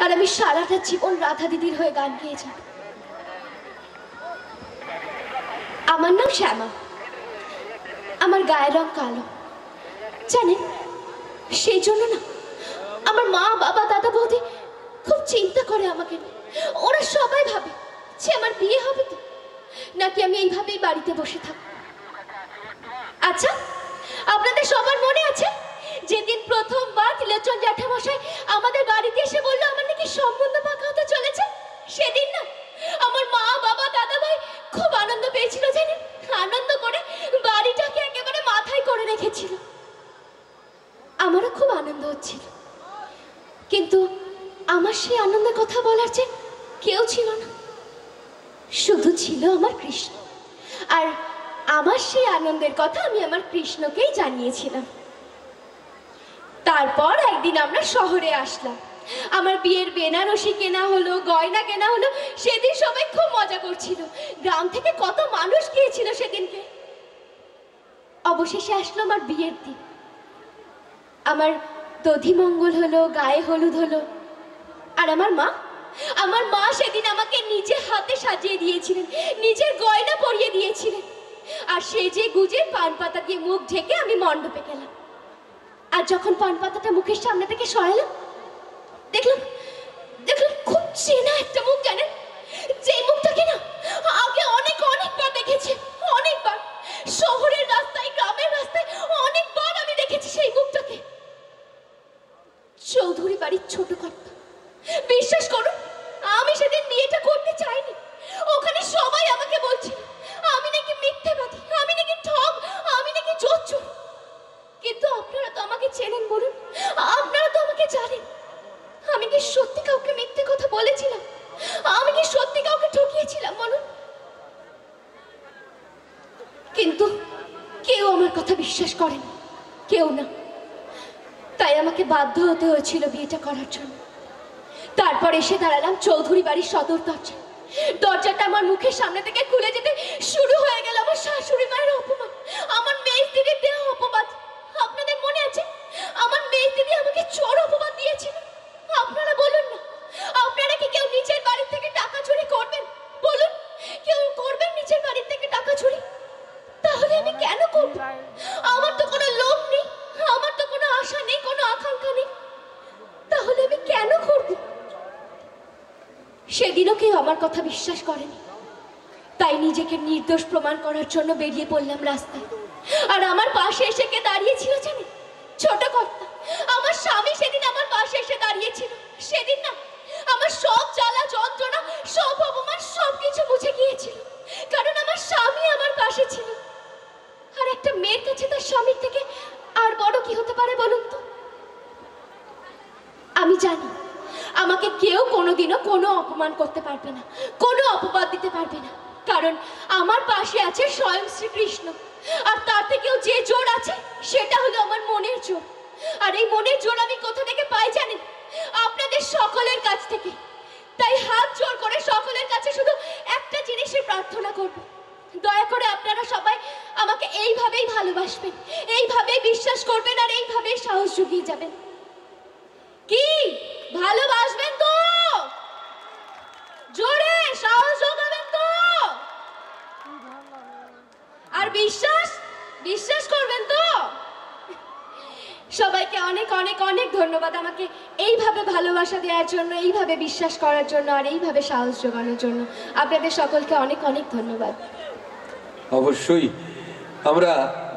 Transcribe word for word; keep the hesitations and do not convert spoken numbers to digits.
আর আমি সারাটা জীবন রাধা দিদির হয়ে গান গেয়ে যাব। আমার নাম শ্যামা, আমার গায়ের রং কালো। জানেন, সেই জন্য না আমার মা বাবা দাদা বৌদি খুব চিন্তা করে আমাকে। ওরা সবাই ভাবে যে আমার বিয়ে হবে তো, নাকি আমি এইভাবেই বাড়িতে বসে থাকবো। আচ্ছা, আপনাদের সবার মনে আছে যেদিন প্রথমবার ত্রিলোচন জ্যাঠামশাই আমাদের বাড়িতে এসে বললো আমার নাকি সম্বন্ধ পাকা হতে চলেছে? সেদিন না আমার মা বাবা দাদা ভাই খুব আনন্দ পেয়েছিল। জানেন, আনন্দ করে বাড়িটাকে একেবারে মাথায় করে রেখেছিল। আমারও খুব আনন্দ হচ্ছিল, কিন্তু আমার সেই আনন্দের কথা বলার যে কেউ ছিল না, শুধু ছিল আমার কৃষ্ণ। আর আমার সেই আনন্দের কথা আমি আমার কৃষ্ণকেই জানিয়েছিলাম। তারপর একদিন আমরা শহরে আসলাম, আমার বিয়ের বেনারসি কেনা হলো, গয়না কেনা হলো। সেদিন সবাই খুব মজা করছিল, গ্রাম থেকে কত মানুষ গিয়েছিল সেদিনকে। অবশেষে আসলো আমার বিয়ের দিন। আমার দধিমঙ্গল হলো, গায়ে হলুদ হলো। আর আমার মা আমার মা সেদিন আমাকে নিজের হাতে সাজিয়ে দিয়েছিলেন, নিজের গয়না পরিয়ে দিয়েছিলেন। আর সেজে গুজে পান পাতা দিয়ে মুখ ঢেকে আমি মণ্ডপে গেলাম। আর যখন পান পাতাটা মুখের সামনে থেকে সরালাম, দেখলাম দেখলাম খুব চেনা একটা মুখ। জানেন, যে মুখটাকে না আগে অনেক অনেকবার দেখেছি, অনেকবার শহরের রাস্তায় গ্রামের রাস্তায় অনেকবার আমি দেখেছি সেই মুখটাকে। চৌধুরী বাড়ির ছোট কর্তা। বিশ্বাস করুন, আমি সেদিন বিয়েটা করতে চাইনি। ওখানে সবাই আমাকে বলছিল আমি নাকি মিথ্যেবাদী, আমি নাকি ঠক, আমি নাকি জোচ্চোর। কিন্তু আপনারা তো আমাকে চেনেন, বলুন, আপনারা তো আমাকে জানেন। আমি কি সত্যি কাউকে মিথ্যে কথা বলেছিলাম? আমি কি সত্যি কাউকে ঠকিয়েছিলাম, বলুন? কিন্তু কেউ আমার কথা বিশ্বাস করেন, কেউ না। তাই আমাকে বাধ্য হতে হয়েছিল বিয়েটা করার জন্য। তারপর এসে দাঁড়ালাম চৌধুরী বাড়ির সদর দরজা। দরজাটা আমার মুখের সামনে থেকে খুলে যেতে শুরু হয়ে গেল আমার শাশুড়ি মায়ের অপমান, আমার মেয়ে দিদির দেওয়া অপবাদ। আপনাদের মনে আছে আমার মেয়ে দিদি আমাকে চোর অপবাদ দিয়েছিল? আপনারা বলুন না, আপনারা কি কেউ নিচের বাড়ি থেকে টাকা চুরি করবেন? বলুন, কেউ করবেন নিচের বাড়ি থেকে টাকা চুরি? তাহলে আমি কেন করব? আমার তো কোনো লোভ নেই, আমার তো কোনো আশা নেই, কোনো আকাঙ্ক্ষা নেই। তাহলে আমি কেন করব? সেদিনও কেউ আমার কথা বিশ্বাস করেনি। তাই নিজেকে নির্দোষ প্রমাণ করার জন্য বেরিয়ে পড়লাম রাস্তায়। আর আমার পাশে এসে কে দাঁড়িয়েছিল জানেন? ছোট কর্তা, আমার স্বামী সেদিন আমার পাশে এসে দাঁড়িয়েছিল। সেদিন না আমার সব জ্বালা যন্ত্রণা, সব অপমান সবকিছু মুছে গিয়েছিল, কারণ আমার স্বামী আমার পাশে ছিল। আর একটা মেয়ের কাছে তার স্বামীর থেকে আর বড় কি হতে পারে বলুন তো? আমি জানি আমাকে কেউ কোনোদিনও কোনো অপমান করতে পারবে না, কোনো অপবাদ দিতে পারবে না, কারণ আমার পাশে আছে স্বয়ং শ্রীকৃষ্ণ। আর তার থেকেও যে জোর আছে সেটা হলো আমার মনের জোর। আর এই মনের জোর আমি কোথা থেকে পাই জানেন? আপনাদের সকলের কাছ থেকে। তাই হাত জোর করে সকলের কাছে শুধু একটা জিনিসের প্রার্থনা করব, দয়া করে আপনারা সবাই আমাকে এইভাবেই ভালোবাসবেন, এইভাবেই বিশ্বাস করবেন, আর এইভাবেই সাহস জুগিয়ে যাবেন। কি ভালোবাসবেন তো? জোরে সাহস যোগাবেন তো? আর বিশ্বাস বিশ্বাস করবেন তো? সবাইকে অনেক অনেক অনেক ধন্যবাদ আমাকে এইভাবে ভালোবাসা দেওয়ার জন্য, এইভাবে বিশ্বাস করার জন্য, আর এইভাবে সাহস জোগানোর জন্য। আপনাদের সকলকে অনেক অনেক ধন্যবাদ। অবশ্যই আমরা